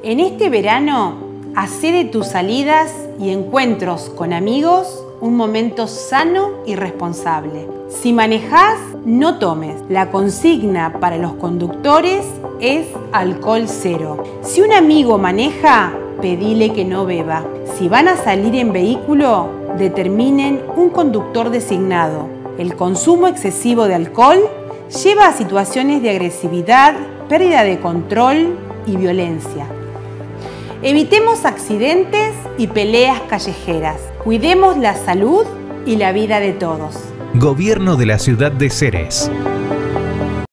En este verano, hacé de tus salidas y encuentros con amigos un momento sano y responsable. Si manejás, no tomes. La consigna para los conductores es alcohol cero. Si un amigo maneja, pedile que no beba. Si van a salir en vehículo, determinen un conductor designado. El consumo excesivo de alcohol lleva a situaciones de agresividad, pérdida de control y violencia. Evitemos accidentes y peleas callejeras. Cuidemos la salud y la vida de todos. Gobierno de la Ciudad de Ceres.